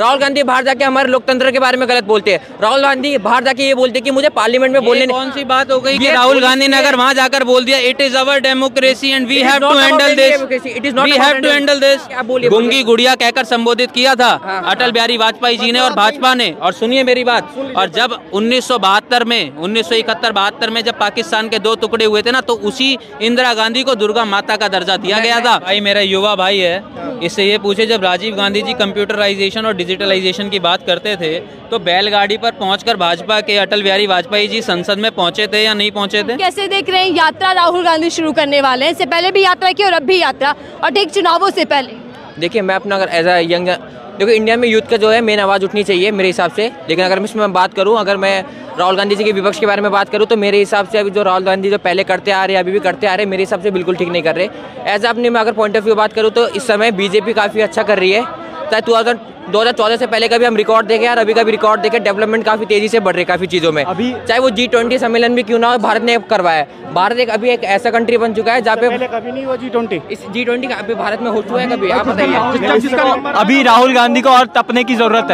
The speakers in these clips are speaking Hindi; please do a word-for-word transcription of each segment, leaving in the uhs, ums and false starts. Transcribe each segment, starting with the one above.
राहुल गांधी बाहर जाके हमारे लोकतंत्र के बारे में गलत बोलते हैं। राहुल गांधी बाहर जाके ये बोलते हैं कि मुझे पार्लियामेंट में बोलने कौन सी बात हो गई कि राहुल गांधी ने अगर वहां जाकर बोल दिया it is our democracy and we have to handle this, we have to handle this, गुंगी गुड़िया कहकर संबोधित किया था अटल बिहारी वाजपेयी जी ने और भाजपा ने। और सुनिए मेरी बात, और जब उन्नीस सौ बहत्तर में उन्नीस सौ इकहत्तर बहत्तर में जब पाकिस्तान के दो टुकड़े हुए थे ना, तो उसी इंदिरा गांधी को दुर्गा माता का दर्जा दिया गया था। भाई मेरा युवा भाई है, इससे ये पूछे जब राजीव गांधी जी कंप्यूटराइजेशन और डिजिटलाइजेशन की बात करते थे तो बैलगाड़ी पर पहुंचकर भाजपा के अटल बिहारी वाजपेयी जी संसद में पहुंचे थे या नहीं पहुंचे थे? कैसे देख रहे हैं यात्रा राहुल गांधी शुरू करने वाले हैं? इससे पहले भी यात्रा की और अब भी यात्रा, और ठीक चुनावों से पहले। देखिए मैं अपना अगर एज अ यंग, देखो इंडिया में यूथ का जो है मेन आवाज़ उठनी चाहिए मेरे हिसाब से। लेकिन अगर मैं इसमें बात करूं, अगर मैं राहुल गांधी जी के विपक्ष के बारे में बात करूं, तो मेरे हिसाब से अभी जो राहुल गांधी जो पहले करते आ रहे हैं अभी भी करते आ रहे हैं, मेरे हिसाब से बिल्कुल ठीक नहीं कर रहे। एज अपने मैं अगर पॉइंट ऑफ व्यू बात करूं तो इस समय बीजेपी काफ़ी अच्छा कर रही है। चाहे टू थाउजेंड दो हज़ार चौदह से पहले का भी हम रिकॉर्ड देखें और अभी का भी रिकॉर्ड देखें, डेवलपमेंट काफी तेजी से बढ़ रही है काफी चीजों में। अभी चाहे वो जी ट्वेंटी सम्मेलन भी क्यों ना हो, भारत ने करवाया है। भारत एक अभी एक ऐसा कंट्री बन चुका है जहाँ पे पहले कभी नहीं हुआ जी ट्वेंटी। इस जी ट्वेंटी का अभी भारत में हो चुका है कभी? आप बताइए। अभी राहुल गांधी को और तपने की जरूरत है।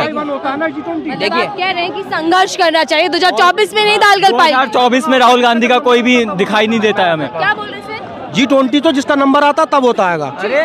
देखिए कह रहे हैं कि संघर्ष करना चाहिए, दो हजार चौबीस में नहीं दाल गल पाई। दो हजार चौबीस में राहुल गांधी का कोई भी दिखाई नहीं देता है हमें। क्या बोल रहे हैं? जी ट्वेंटी तो जिसका नंबर आता तब होता है,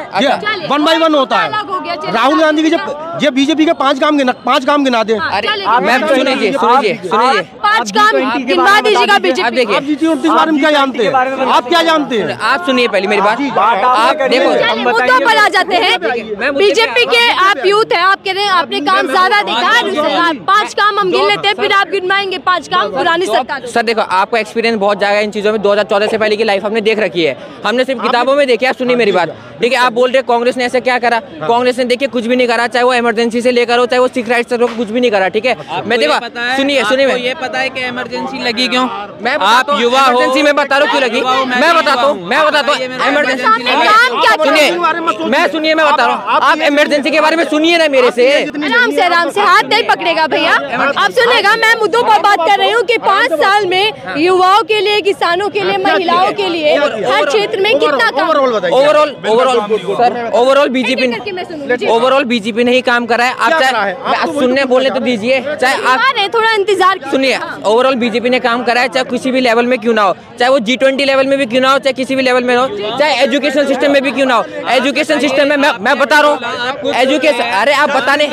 वन बाई वन होता है। राहुल गांधी की जब ये बीजेपी के पांच काम गिना पांच काम गिना दे। अरे मैम सुनिए सुनिए सुनिए पांच काम गिनवा दीजिएगा बीजेपी। आप देखिए आप जी ट्वेंटी के बारे में क्या जानते हैं? आप क्या जानते हैं? आप सुनिए पहले मेरी बात। आप देखो मुद्दों पर आ जाते हैं। बीजेपी के आप यूथ हैं, आप कह रहे हैं आपने काम ज्यादा देखा है, पांच काम हम गिन लेते हैं फिर आप गिनवाएंगे पांच काम पुरानी सरकार। सर देखो आपका एक्सपीरियंस बहुत ज्यादा इन चीजों में, दो हजार चौदह से पहले की लाइफ हमने देख रखी है, हमने सिर्फ किताबों में देखी है। सुनिए मेरी बात, ठीक है? आप बोल रहे कांग्रेस ने ऐसा क्या करा? कांग्रेस ने देखिए कुछ भी नहीं करा, चाहे वो इमरजेंसी से लेकर हो, चाहे वो सिख राइट्स से, कुछ भी नहीं करा। ठीक है, मैं देखो सुनिए सुनिए ये पता है कि इमरजेंसी लगी क्यों? मैं आप युवा हो, इमरजेंसी में बता रहा हूँ क्यों लगी, मैं बताता हूँ मैं बताता हूँ इमरजेंसी। सुनिए मैं सुनिए मैं बता रहा हूँ, आप इमरजेंसी के बारे में सुनिए ना मेरे से। आराम से आराम से, हाथ नहीं पकड़ेगा भैया, आप सुनिएगा। मैं मुद्दों पर बात कर रही हूँ कि पाँच साल में युवाओं के लिए, किसानों के लिए, महिलाओं के लिए, हर क्षेत्र में कितना काम। Overall overall sir overall BJP overall BJP ने ही काम करा है। आप चाहे सुनने बोलने तो दीजिए, चाहे आप थोड़ा इंतजार सुनिए। ओवरऑल बीजेपी ने काम करा है, चाहे किसी भी लेवल में क्यों ना हो, चाहे वो जी ट्वेंटी लेवल में भी क्यों ना हो, चाहे किसी भी लेवल में हो, चाहे एजुकेशन सिस्टम में भी क्यों ना हो। एजुकेशन सिस्टम में मैं मैं बता रहा हूँ एजुकेशन, अरे आप बताने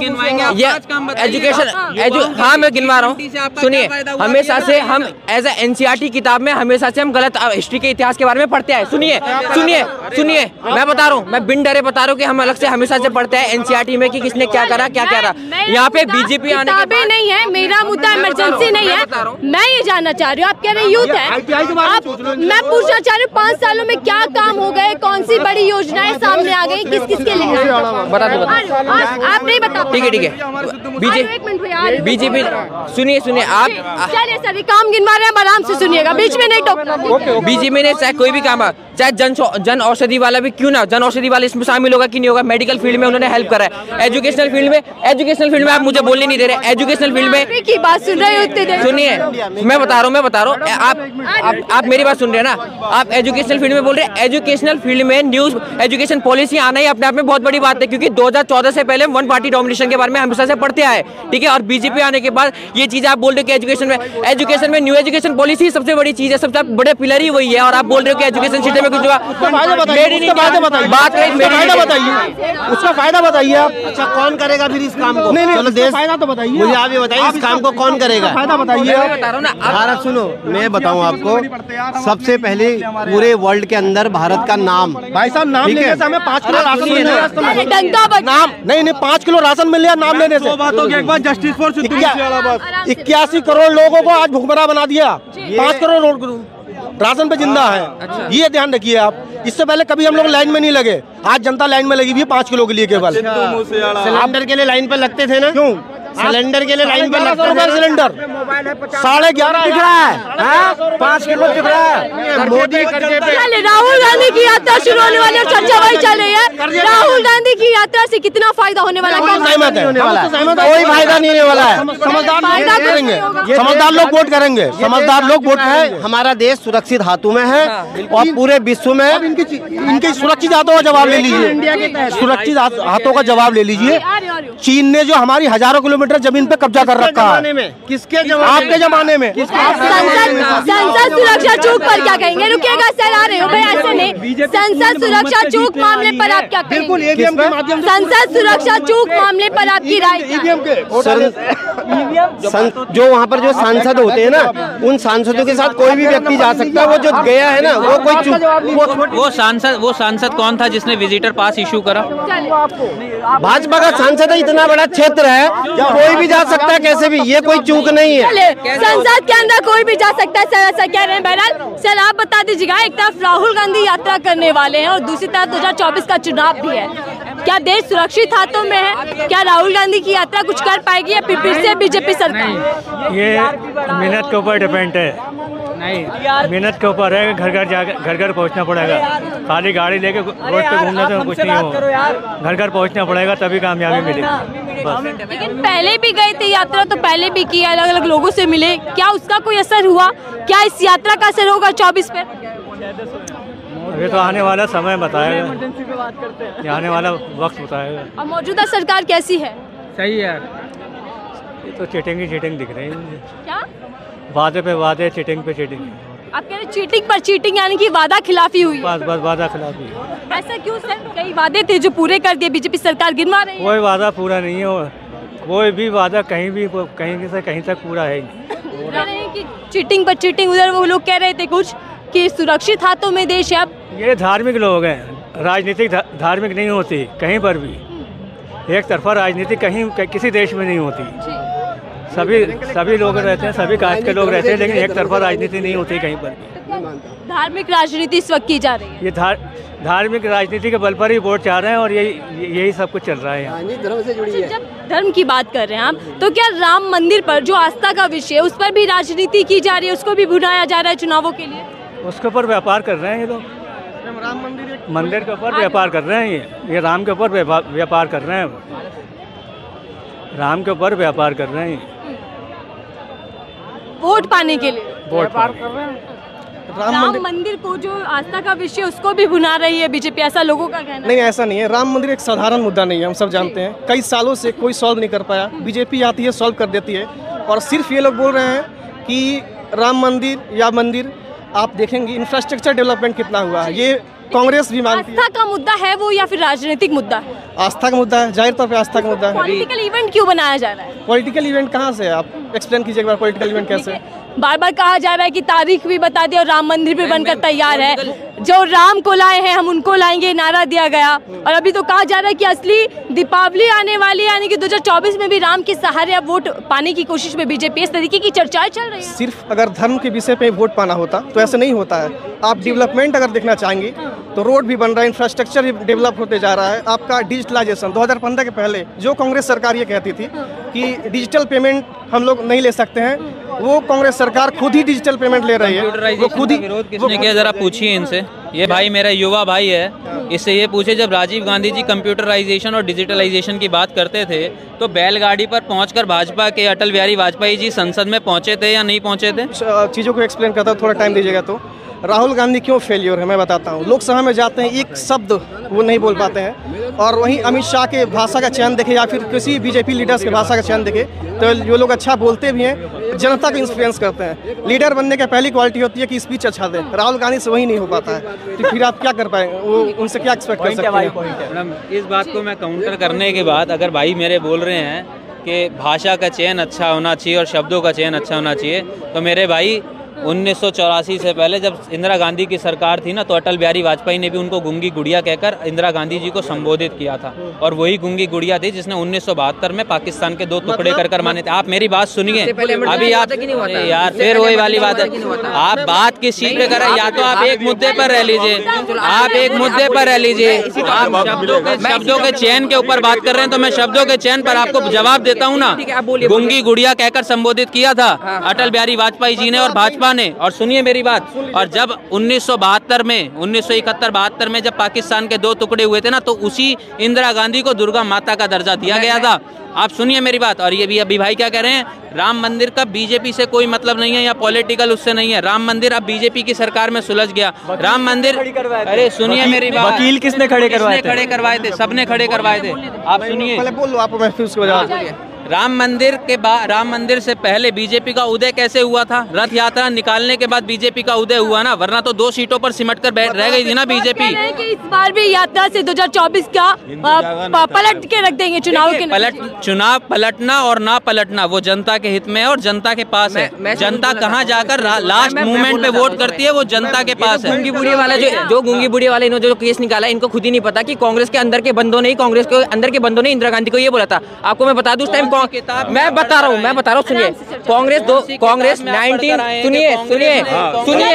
ये एजुकेशन एजु हाँ मैं गिनवा रहा हूँ। सुनिए हमेशा से हम एज ए एनसीईआरटी किताब में हमेशा से हम गलत हिस्ट्री के इतिहास के बारे में पढ़ते हैं। सुनिए सुनिए सुनिए मैं बता रहा हूँ, मैं बिन डरे बता रहा हूँ कि हम अलग से हमेशा से पढ़ते हैं एनसीईआरटी में कि किसने क्या करा क्या करा। यहाँ पे बीजेपी आने के बाद नहीं है, मेरा मुद्दा इमरजेंसी नहीं है। मैं ये जानना चाह रही हूँ, आप कह रहे हैं यूथ है, आप मैं पूछना चाह रही हूँ पाँच सालों में क्या काम हो गए, कौन सी बड़ी योजनाएं सामने आ गई, किस किस के लिए? बता दो आप नहीं बता। ठीक है ठीक है बीजेपी बीजेपी सुनिए सुनिए आप चलिए सर काम गिनवा रहे हैं, आराम से सुनिएगा, बीच में नहीं टोकना। बीजेपी ने चाहे कोई भी काम है, चाहे जन जन औषधि वाला भी क्यों ना, जन औषधि वाला इसमें शामिल होगा कि नहीं होगा। मेडिकल फील्ड में उन्होंने हेल्प करा है, एजुकेशनल फील्ड में एजुकेशनल फील्ड में आप मुझे बोलने नहीं दे रहे। एजुकेशनल फील्ड में की बात सुन रहे होते सुनिए मैं बता रहा हूँ मैं बता रहा हूँ आप आप आप मेरी बात सुन रहे हैं ना। आप एजुकेशनल फील्ड में बोल रहे हैं, एजुकेशनल फील्ड में न्यूज एजुकेशन पॉलिसी आना ही अपने आप में बहुत बड़ी बात है, क्योंकि दो हजार चौदह से पहले वन पार्टी डोमिनेशन के बारे में हमेशा से पढ़ते आए। ठीक है, और बीजेपी आने के बाद ये चीज आप बोल रहे हो कि एजुकेशन में एजुकेशन में न्यू एजुकेशन पॉलिसी सबसे बड़ी चीज है, सबसे बड़े पिलर ही वही है। और आप बोल रहे हो कि एजुकेशन सिस्टम में कुछ हुआ, बात बताइए उसका फायदा बताइए आप। अच्छा कौन करेगा फिर इस काम को? नहीं नहीं चलो देश फायदा तो बताइए मुझे, आप ये बताइए इस काम को कौन करेगा? फायदा बताइए। बता रहा हूँ ना भारत, सुनो मैं बताऊँ आपको, सबसे पहले पूरे वर्ल्ड के अंदर भारत का नाम, भाई साहब नाम लेने से हमें पाँच किलो राशन मिल डंका नाम नहीं नहीं पाँच किलो राशन मिल गया नाम लेने से। जस्टिस फॉर इक्यासी करोड़ लोगों को आज भुखमरा बना दिया, पाँच करोड़ राशन पे जिंदा है। अच्छा। ये ध्यान रखिए आप, इससे पहले कभी हम लोग लाइन में नहीं लगे, आज जनता लाइन में लगी हुई है पाँच किलो के लिए केवल। सिलेंडर के लिए लाइन पे लगते थे ना, क्यों? सिलेंडर के लिए लाइन पर लगता है सिलेंडर साढ़े ग्यारह दिख रहा है, पाँच किलो दिख रहा है। मोदी राहुल गांधी की यात्रा शुरू होने वाली है, चर्चा वही चल रही है। राहुल गांधी की यात्रा से कितना फायदा होने वाला है? सहमत है, कोई फायदा नहीं होने वाला है। समझदार करेंगे, समझदार लोग वोट करेंगे, समझदार लोग वोट करेंगे। हमारा देश सुरक्षित हाथों में है और पूरे विश्व में इनकी इनके सुरक्षित हाथों का जवाब ले लीजिए, सुरक्षित हाथों का जवाब ले लीजिए। चीन ने जो हमारी हजारों किलोमीटर जमीन पे कब्जा कर रखा है, किसके आपके जमाने में। संसद सुरक्षा चौक पर क्या कहेंगे? रुकेगा सर, आ रहे हो भाई, ऐसे नहीं। संसद सुरक्षा चौक मामले पर आप क्या कहेंगे? बिल्कुल ईवीएम के माध्यम से संसद सुरक्षा चौक मामले पर आपकी राय क्या है? ईवीएम के जो वहाँ पर जो सांसद होते हैं ना, उन सांसदों के साथ कोई भी व्यक्ति जा सकता है। वो जो गया है ना, वो कोई वो सांसद वो सांसद कौन था जिसने विजिटर पास इशू करा? भाजपा का सांसद है, इतना बड़ा क्षेत्र है, कोई भी जा सकता है कैसे भी, ये कोई चूक नहीं है। संसद के अंदर कोई भी जा सकता है सर, ऐसा कह रहे हैं। बहरहाल सर आप बता दीजिएगा, एक तरफ राहुल गांधी यात्रा करने वाले हैं और दूसरी तरफ दो हज़ार चौबीस का चुनाव भी है, क्या देश सुरक्षित हाथों में है? क्या राहुल गांधी की यात्रा कुछ कर पाएगी या फिर फिर से बीजेपी सरकार? ये मिनट के ऊपर डिपेंड है, नहीं मिनट के ऊपर है। घर घर जा घर घर पहुंचना पड़ेगा, खाली गाड़ी लेके रोड पे घूमने से कुछ नहीं हो, घर घर पहुंचना पड़ेगा तभी कामयाबी मिलेगी बस। लेकिन पहले भी गए थे यात्रा, तो पहले भी किया, अलग अलग लोगों से मिले, क्या उसका कोई असर हुआ? क्या इस यात्रा का असर होगा चौबीस पे? ये तो आने वाला समय बताएगा, ये आने वाला वक्त बताएगा। और मौजूदा सरकार कैसी है? सही है, ये तो चीटिंग ही चीटिंग दिख रही है, क्या वादे पे वादे, चीटिंग पे चीटिंग। आप कह रहे चीटिंग पर चीटिंग, यानी कि वादा खिलाफी हुई? बस बस वादा खिलाफी। ऐसा क्यों सर? कई वादे थे जो पूरे कर दिए, बीजेपी सरकार गिनवा रही है। कोई वादा पूरा नहीं है, कोई भी वादा कहीं भी कहीं से कहीं तक पूरा है नहीं कि चीटिंग पर चीटिंग। उधर वो लोग कह रहे थे कुछ कि सुरक्षित हाथों में देश है। अब ये धार्मिक लोग हैं, राजनीतिक धा, धार्मिक नहीं होती कहीं पर भी। एक तरफा राजनीति कहीं किसी देश में नहीं होती। सभी सभी लोग रहते हैं, सभी कास्ट के लोग रहते हैं, लेकिन एक तरफा राजनीति नहीं होती कहीं पर भी। धार्मिक राजनीति इस वक्त की जा रही है। ये धार, धार्मिक राजनीति के बल पर ही वोट चाह रहे हैं और यही यही सब कुछ चल रहा है यहाँ। धर्म से जुड़ी है। जब धर्म की बात कर रहे हैं आप, तो क्या राम मंदिर पर जो आस्था का विषय है उस पर भी राजनीति की जा रही है, उसको भी भुनाया जा रहा है चुनावों के लिए? उसके ऊपर व्यापार कर रहे हैं ये लोग, राम मंदिर मंदिर के ऊपर व्यापार कर रहे हैं। ये ये राम के ऊपर व्यापार कर रहे हैं, राम के ऊपर व्यापार कर रहे हैं वोट पाने के लिए। वोट कर रहे हैं। राम, राम मंदिर को जो आस्था का विषय उसको भी भुना रही है बीजेपी, ऐसा लोगों का कहना। नहीं, ऐसा नहीं है। राम मंदिर एक साधारण मुद्दा नहीं है, हम सब जानते हैं। कई सालों से कोई सॉल्व नहीं कर पाया, बीजेपी आती है सॉल्व कर देती है। और सिर्फ ये लोग बोल रहे हैं कि राम मंदिर या मंदिर, आप देखेंगे इंफ्रास्ट्रक्चर डेवलपमेंट कितना हुआ है, ये कांग्रेस भी मानती है। आस्था का मुद्दा है वो या फिर राजनीतिक मुद्दा है? आस्था का मुद्दा है, जाहिर तौर पे आस्था का मुद्दा है। पॉलिटिकल इवेंट क्यों बनाया जा रहा है? पॉलिटिकल इवेंट कहाँ से है? आप एक्सप्लेन कीजिए एक बार, पॉलिटिकल इवेंट कैसे? बार बार कहा जा रहा है कि तारीख भी बता दिया और राम मंदिर भी बनकर तैयार है, जो राम को लाए हैं हम उनको लाएंगे नारा दिया गया। और अभी तो कहा जा रहा है कि असली दीपावली आने वाली है, यानी कि दो हज़ार चौबीस में भी राम के सहारे अब वोट पाने की कोशिश में बीजेपी, इस तरीके की चर्चाएं चल रही है। सिर्फ अगर धर्म के विषय पे वोट पाना होता तो ऐसे नहीं होता है। आप डेवलपमेंट अगर देखना चाहेंगे तो रोड भी बन रहा है, इंफ्रास्ट्रक्चर भी डेवलप होते जा रहा है। आपका डिजिटलाइजेशन दो हज़ार पंद्रह के पहले जो कांग्रेस सरकार ये कहती थी कि डिजिटल पेमेंट हम लोग नहीं ले सकते हैं, वो कांग्रेस सरकार खुद ही डिजिटल पेमेंट ले रही है। वो खुद ही विरोध किसने किया, जरा पूछिए इनसे। ये भाई मेरा युवा भाई है, इससे ये पूछे जब राजीव गांधी जी कंप्यूटराइजेशन और डिजिटलाइजेशन की बात करते थे तो बैलगाड़ी पर पहुंचकर भाजपा के अटल बिहारी वाजपेयी जी संसद में पहुंचे थे या नहीं पहुंचे थे? चीज़ों को एक्सप्लेन करता हूँ, थोड़ा टाइम दीजिएगा तो। राहुल गांधी क्यों फेलियर है मैं बताता हूँ। लोकसभा में जाते हैं, एक शब्द वो नहीं बोल पाते हैं। और वहीं अमित शाह के भाषा का चयन देखे या फिर किसी बीजेपी लीडर्स के भाषा का चयन देखे तो जो लोग अच्छा बोलते भी हैं, जनता को इन्फ्लुएंस करते हैं। लीडर बनने की पहली क्वालिटी होती है कि स्पीच अच्छा दे। राहुल गांधी से वही नहीं हो पाता है, तो फिर आप क्या कर पाएंगे? वो उनसे क्या एक्सपेक्ट कर सकते हैं? मैडम, इस बात को मैं काउंटर करने के बाद अगर भाई मेरे बोल रहे हैं कि भाषा का चयन अच्छा होना चाहिए और शब्दों का चयन अच्छा होना चाहिए, तो मेरे भाई उन्नीस सौ चौरासी से पहले जब इंदिरा गांधी की सरकार थी ना, तो अटल बिहारी वाजपेयी ने भी उनको गुंगी गुड़िया कहकर इंदिरा गांधी जी को संबोधित किया था। और वही गुंगी गुड़िया थी जिसने उन्नीस सौ बहत्तर में पाकिस्तान के दो टुकड़े कर कर माने थे। आप मेरी बात सुनिए अभी, आप यार फिर वही वाली बात है, आप बात किस चीज पे कर रहे हैं? या तो आप एक मुद्दे पर रह लीजिए, आप एक मुद्दे पर रह लीजिए। आप शब्दों के शब्दों के चयन के ऊपर बात कर रहे हैं, तो मैं शब्दों के चयन पर आपको जवाब देता हूँ ना। गुंगी गुड़िया कहकर संबोधित किया था अटल बिहारी वाजपेयी जी ने और भाजपा ने। और सुनिए मेरी बात, और जब उन्नीस सौ बहत्तर में उन्नीस सौ इकहत्तर बहत्तर में जब पाकिस्तान के दो टुकड़े हुए थे ना, तो उसी इंदिरा गांधी को दुर्गा माता का दर्जा दिया गया था। आप सुनिए मेरी बात। और ये भी अभी भाई क्या कह रहे हैं, राम मंदिर का बीजेपी से कोई मतलब नहीं है या पॉलिटिकल उससे नहीं है। राम मंदिर अब बीजेपी की सरकार में सुलझ गया। राम मंदिर, अरे सुनिए मेरी बात, वकील किसने खड़े करवाए थे? खड़े करवाए थे, सबने खड़े करवाए थे। आप सुनिए, पहले बोल लो, आप मैं फिर उसके बाद। राम मंदिर के बाद, राम मंदिर से पहले बीजेपी का उदय कैसे हुआ था? रथ यात्रा निकालने के बाद बीजेपी का उदय हुआ ना, वरना तो दो सीटों पर सिमट कर बैठ रह गई थी ना बीजेपी। इस बार भी यात्रा से दो हज़ार चौबीस का आ, पलट के रख देंगे चुनाव के पलट चुनाव पलटना और ना पलटना वो जनता के हित में है और जनता के पास है। जनता कहाँ जाकर लास्ट मूवमेंट पे वोट करती है, वो जनता के पास है। गुंगी बुढ़ी वाला जो जो गुंगी बुढ़ी वाले इन्होंने जो केस निकाला, इनको खुद ही नहीं पता कि कांग्रेस के अंदर के बंदों ने कांग्रेस के अंदर के बंदों ने इंदिरा गांधी को ये बोला था। आपको मैं बता दूं, उस टाइम मैं बता रहा हूँ मैं बता रहा हूँ सुनिए, कांग्रेस दो कांग्रेस नाइनटीन सुनिए सुनिए सुनिए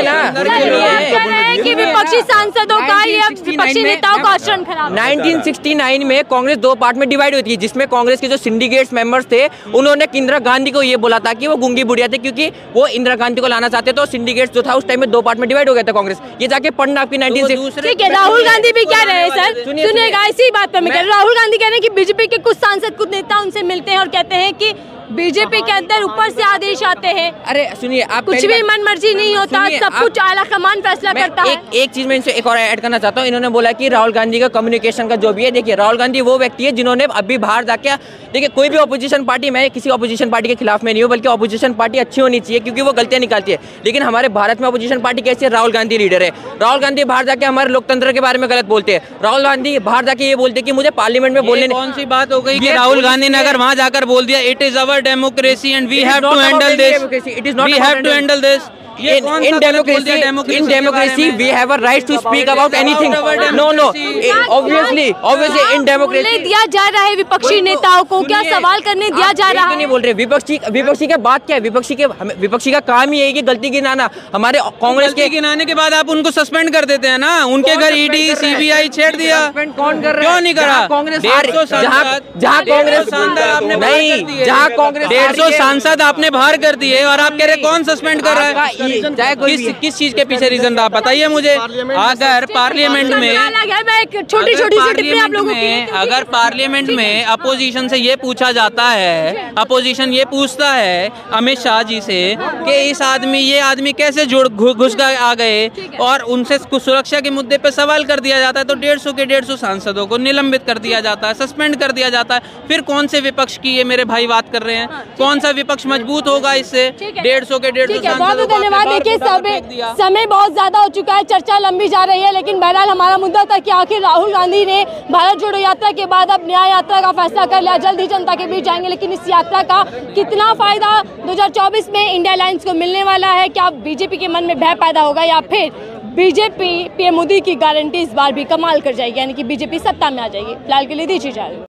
ना, कि विपक्षी सांसदों का या विपक्षी नेताओं का आचरण खराब। नाइनटीन सिक्सटी नाइन में कांग्रेस दो पार्ट में डिवाइड हुई थी, जिसमें कांग्रेस के जो सिंडिकेट्स मेंबर्स थे उन्होंने इंदिरा गांधी को ये बोला था कि वो गुंगी बुढ़िया थे, क्योंकि वो इंदिरा गांधी को लाना चाहते थे। तो सिंडिकेट्स जो था उस टाइम में दो पार्ट में डिवाइड हो गया था कांग्रेस। ये जाके पढ़ना आपकी नाइनटीन। ठीक है, राहुल गांधी भी कह रहे हैं सर, सुनिएगा इसी बात पर मैं कह रहा हूँ। राहुल गांधी कह रहे हैं कि बीजेपी के कुछ सांसद कुछ नेता उनसे मिलते हैं और कहते हैं कि बीजेपी के अंदर ऊपर से आदेश आते हैं। अरे सुनिए, आप कुछ भी मन मर्जी नहीं होता, सब कुछ आला कमान फैसला करता है। एक एक चीज मैं इनसे एक और ऐड करना चाहता हूँ। इन्होंने बोला कि राहुल गांधी का कम्युनिकेशन का जो भी है, देखिए राहुल गांधी वो व्यक्ति है जिन्होंने अभी बाहर जाके, देखिए कोई भी ऑपोजिशन पार्टी, मैं किसी ऑपोजिशन पार्टी के खिलाफ में नहीं हूँ, बल्कि ऑपोजिशन पार्टी अच्छी होनी चाहिए क्योंकि वो गलतियां निकालती है। लेकिन हमारे भारत में ऑपोजिशन पार्टी कैसी है? राहुल गांधी लीडर है। राहुल गांधी बाहर जाके हमारे लोकतंत्र के बारे में गलत बोलते हैं। राहुल गांधी बाहर जाके ये बोलते हैं कि मुझे पार्लियामेंट में बोलने। कौन सी बात हो गई कि राहुल गांधी ने अगर वहां जाकर बोल दिया it is our democracy and we have to handle this, it is not we have to handle this. In, in democracy, in democracy, we have a right to speak about anything. No, no. Obviously, obviously, in democracy, दिया जा रहा है विपक्षी नेताओं को, क्या सवाल करने दिया जा रहा है? नहीं बोल रहे विपक्षी विपक्षी का बात क्या है? विपक्षी के विपक्षी का काम ही है कि गलती गिनाना। हमारे कांग्रेस के गिनाने के बाद आप उनको सस्पेंड कर देते हैं ना, उनके घर ईडी सीबीआई छेड़ दिया। कौन कर रहा है? क्यों नहीं करा? कांग्रेस जहाँ कांग्रेस नहीं, जहाँ कांग्रेस डेढ़ सौ सांसद आपने बाहर कर दिए और आप कह रहे कौन सस्पेंड कर रहा है? किस किस चीज के पीछे रीजन था बताइए मुझे। अगर पार्लियामेंट में छोटी छोटी पार्लियामेंट में अगर पार्लियामेंट में अपोजिशन से ये पूछा जाता है, अपोजिशन ये पूछता है अमित शाह जी से कि इस आदमी ये आदमी कैसे जुड़ घुस गए आ गए, और उनसे सुरक्षा के मुद्दे पे सवाल कर दिया जाता है, तो डेढ़ सौ के डेढ़ सौ सांसदों को निलंबित कर दिया जाता है, सस्पेंड कर दिया जाता है। फिर कौन से विपक्ष की ये मेरे भाई बात कर रहे हैं? कौन सा विपक्ष मजबूत होगा इससे? डेढ़ सौ के डेढ़ सौ सांसदों को। धन्यवाद। देखिए समय बहुत ज्यादा हो चुका है, चर्चा लंबी जा रही है, लेकिन बहरहाल हमारा मुद्दा था कि आखिर राहुल गांधी ने भारत जोड़ो यात्रा के बाद अब न्याय यात्रा का फैसला कर लिया, जल्द ही जनता के बीच जाएंगे। लेकिन इस यात्रा का कितना फायदा दो हज़ार चौबीस में इंडिया अलायंस को मिलने वाला है? क्या बीजेपी के मन में भय पैदा होगा या फिर बीजेपी पीएम मोदी की गारंटी इस बार भी कमाल कर जाएगी, यानी कि बीजेपी सत्ता में आ जाएगी? फिलहाल के लिए दीजिए इजाजत।